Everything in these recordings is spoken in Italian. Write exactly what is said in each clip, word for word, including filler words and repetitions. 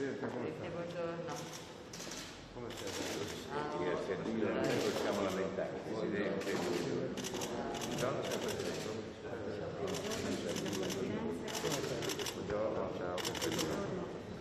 Presidente, come sta? Buongiorno. Come sta? Ci possiamo lamentare, Presidente. Buongiorno, signor Presidente. Buongiorno, ciao.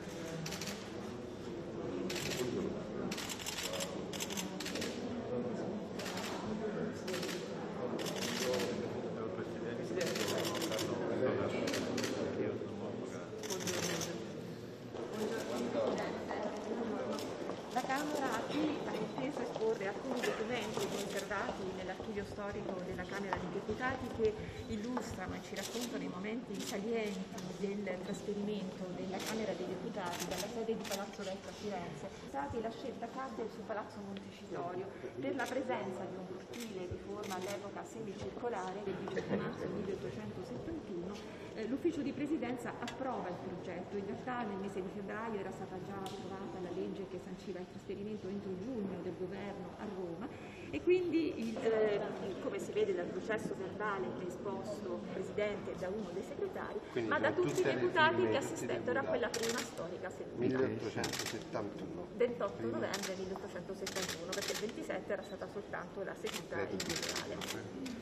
La Camera ha qui inteso esporre alcuni documenti conservati nell'archivio storico della Camera dei Deputati che illustrano e ci raccontano i momenti salienti del trasferimento della Camera dei Deputati dalla sede di Palazzo Vecchio a Firenze. Stati la scelta cadde su Palazzo Montecitorio per la presenza di un cortile di forma all'epoca semicircolare del diciotto marzo milleottocentosettantuno. Eh, l'ufficio di presidenza approva il progetto. In realtà nel mese di febbraio era stata già approvata la legge che sanciva il trasferimento entro giugno del governo a Roma e quindi il, eh, come si vede dal processo verbale che ha esposto il Presidente da uno dei segretari, quindi ma da tutti i deputati che assistettero a quella prima storica seduta. milleottocentosettantuno. ventotto novembre milleottocentosettantuno, perché il ventisette era stata soltanto la seduta individuale.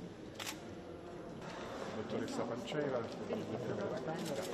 Dottoressa Panceva, Presidente della Camera.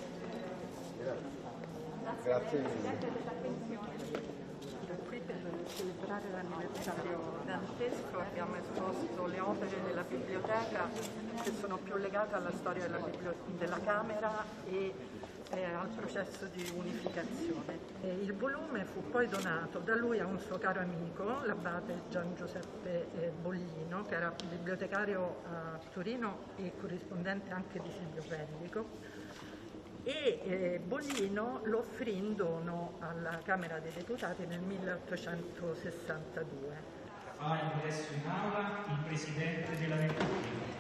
Grazie Presidente dell'attenzione. Qui per celebrare l'anniversario dantesco abbiamo esposto le opere della biblioteca che sono più legate alla storia della, della Camera e eh, al processo di unificazione. E il volume fu poi donato da lui a un suo caro amico, l'abate Gian Giuseppe eh, Boglino, che era bibliotecario a Torino e corrispondente anche di Silvio Pellico. E eh, Boglino lo offrì in dono alla Camera dei Deputati nel milleottocentosessantadue. Fa ingresso in aula il Presidente della Repubblica.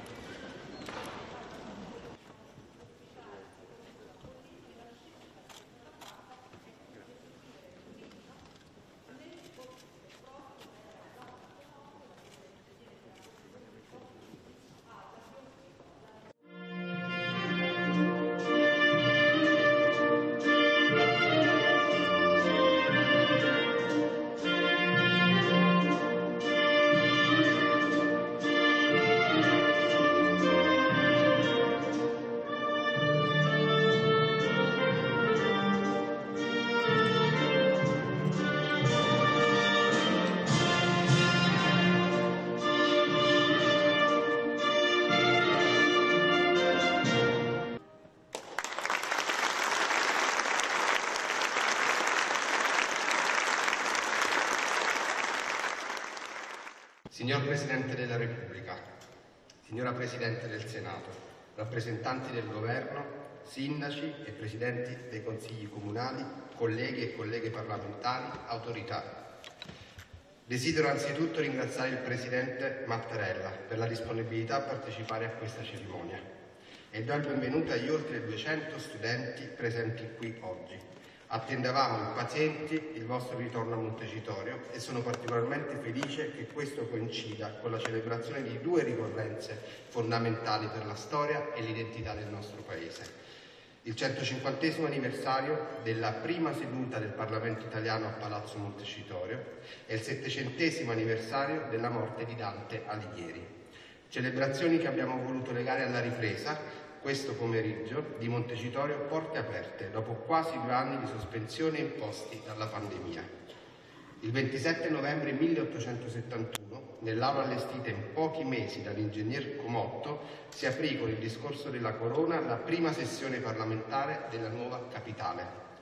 Signor Presidente della Repubblica, signora Presidente del Senato, rappresentanti del Governo, sindaci e presidenti dei consigli comunali, colleghi e colleghe parlamentari, autorità. Desidero anzitutto ringraziare il Presidente Mattarella per la disponibilità a partecipare a questa cerimonia e do il benvenuto agli oltre duecento studenti presenti qui oggi. Attendevamo impazienti il vostro ritorno a Montecitorio e sono particolarmente felice che questo coincida con la celebrazione di due ricorrenze fondamentali per la storia e l'identità del nostro Paese. Il centocinquantesimo anniversario della prima seduta del Parlamento italiano a Palazzo Montecitorio e il settecentesimo anniversario della morte di Dante Alighieri. Celebrazioni che abbiamo voluto legare alla ripresa questo pomeriggio di Montecitorio porte aperte dopo quasi due anni di sospensione imposti dalla pandemia. Il ventisette novembre milleottocentosettantuno, nell'aula allestita in pochi mesi dall'ingegner Comotto, si aprì con il discorso della Corona la prima sessione parlamentare della nuova capitale.